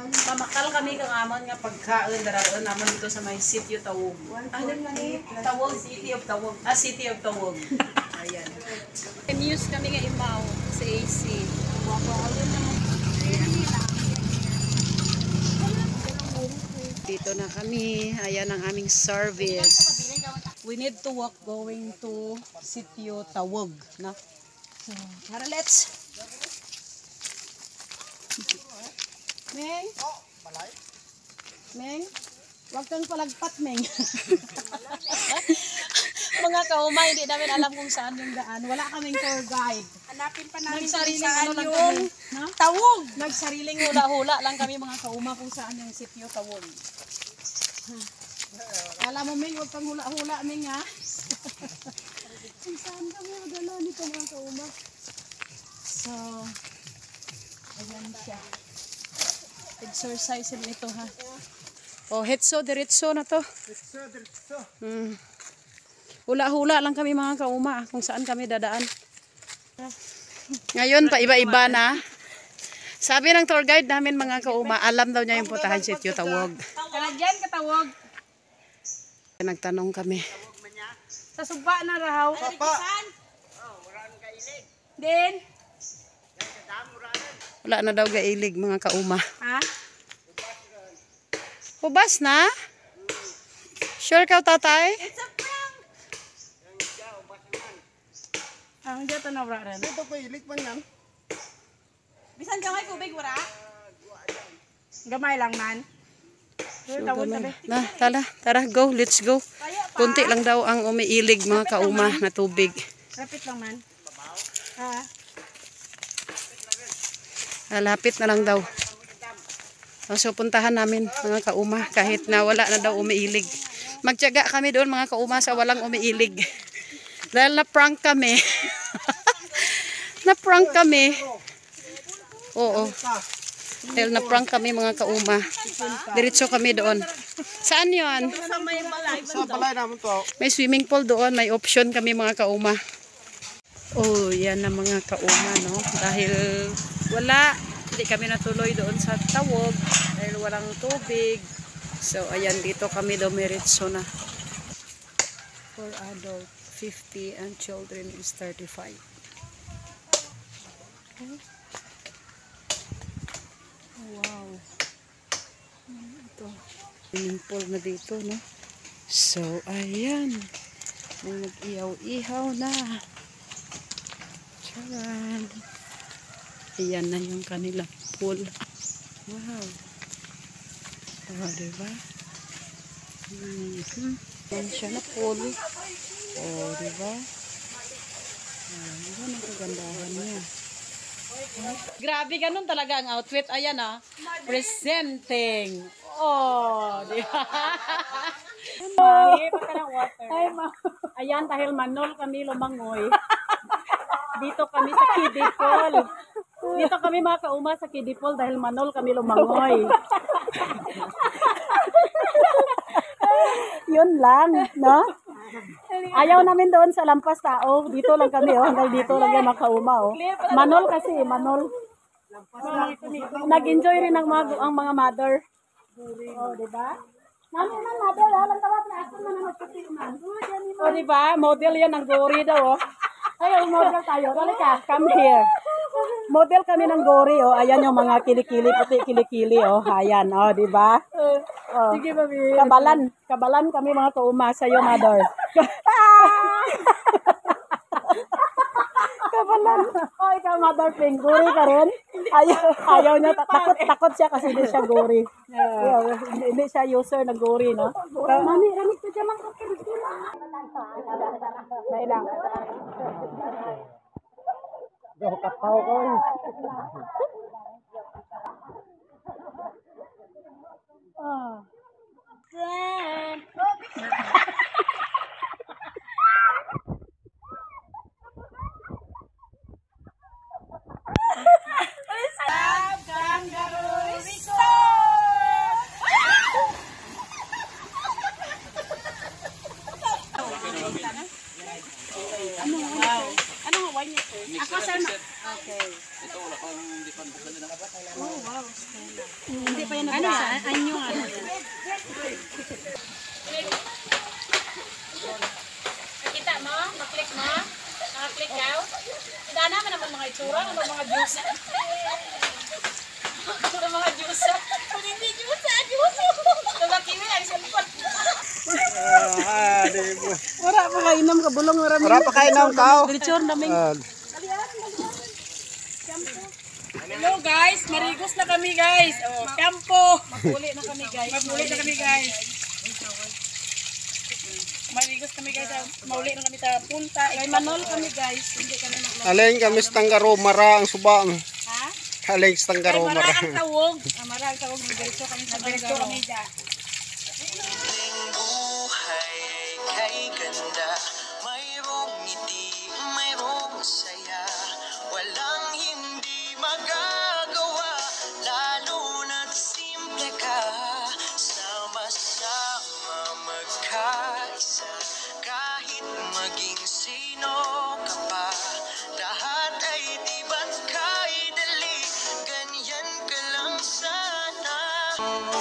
Mamakal kami kang amon nga pagkaon daraon naman dito sa may Sitio Tawog. Tawog, City of Tawog. City of Tawog. Ayan. News kami nga imaw sa AC. Dito na kami. Ayan ang aming service. We need to walk going to Sitio Tawog. No? So, tara, let's. Meng? Meng? Huwag kang palagpat, Meng. Mga kaumay, hindi namin alam kung saan yung daan. Wala kaming tour guide. Hanapin pa namin Nagsariling saan lang yung kami. Tawog. Nagsariling hula-hula lang kami mga kauma kung saan yung Sitio Tawog. Alam mo, Meng, huwag kang hula-hula, Meng, ha? Kung saan kami magala nito mga kauma. So, ayan siya. Exercise nito, ha? Oh, hetso, diretso na to. Diretso. Hula-hula lang kami mga kauma kung saan kami dadaan. Ngayon, pa iba-iba na. Sabi ng tour guide namin mga kauma, alam daw niya yung putahan Sitio Tawog. Kalagyan ka Tawog. Nagtanong kami. Sa suba na rahaw. Din. Wala na daw gailig mga kauma. Ha? Hubas na? Sure ka, tatay? It's a prank. Ang dito na wala rin. Ito pa ilik man yan. Bisan gamay kubig wala? Gamay lang man. Tawog tabi. Na, tara, go, let's go. Kunti lang daw ang umiilig mga kauma na tubig. Rapit lang man. Ha? Lapit na lang daw. So puntahan namin mga kauma kahit na wala na daw umiilig. Magtiyaga kami doon mga kauma sa walang umiilig. Dahil na-prank kami. Na-prank kami. Oo. Dahil na-prank kami mga kauma. Diretso kami doon. Saan yun? Sa may balay. Sa balay naman to. May swimming pool doon. May option kami mga kauma. Oh, yan na mga kauma, no? Dahil wala. Hindi kami natuloy doon sa Tawog. Dahil walang tubig. So, ayan. Dito kami dumiretso na. For adult, 50 and children is 35. Wow. Ito. Swimming pool na dito, no? So, ayan. May nag-ihaw-ihaw na. Charan. Ayan na yung kanilang pool. Wow. Oh, diba? Ayan siya na pool. Oh, diba? Ayan ang kagandahan niya. Grabe, ganun talaga ang outfit. Ayan presenting. Oh, diba? Ay, ayan, dahil manol kami lumangoy. Dito kami sa Kiddie Pool. Dito kami mga kauma sa Kiddie Pool dahil manol kami lumangoy. Yun lang, no? Ayaw namin doon sa lampas tao. Dito lang kami, hanggang dito lang yung mga kauma, Manol kasi, manol. Nag-enjoy rin ang mga mother. Oh, diba? Namin man mother, lang tawag na ako na nagputi man. Oh, diba? Model yan ang gory daw, Ayaw, model tayo. Halika, come here. Model kami ng gory, Ayan yung mga kilikili, puti kilikili, Ayan, diba? Sige, mami. Kabalan kami mga kauma sa'yo, mother. Kabalan. Ikaw, mother pink. Gory ka rin? Ayaw niya. Takot siya kasi hindi siya gory. Hindi siya user ng gory, no? Mami, ramit ko dyan lang. Dahil lang. Gawin kapaw ko. Ano Hawaii niya, sir? Ako, sir. Okay. Ito wala pang hindi pa kayo nabasa? Anyo nga. Kita mo? Maklik mo? Nakaklik ka? Hindi naman naman mga itsura, ano mga juice. Ano mga juice. Kung hindi juice, juice. Tumakiwi ang cellphone. Di mo. Wala pa kainom ka, bulong nga Wala pa kayo ng kao. Diretso namin. Hello guys, marigos na kami guys. Oh, kampo. Maguli na kami guys. Marigos kami guys. Mauli na kami ta punta. Kay Manol kami guys. Hindi kami naglaro. Aling kami sa tanggaro, mara ang subang. Ha? Aling sa tanggaro, mara. Marang tawog. Marang tawog. Diretso kami sa barangay. Buhay kay ganda, mayroong ngiti, mayroong saya, walang hindi magagawa, lalo na't simple ka, sama-sama magkaisa, kahit maging sino ka pa, lahat ay di ba't kay dali, ganyan ka lang sana.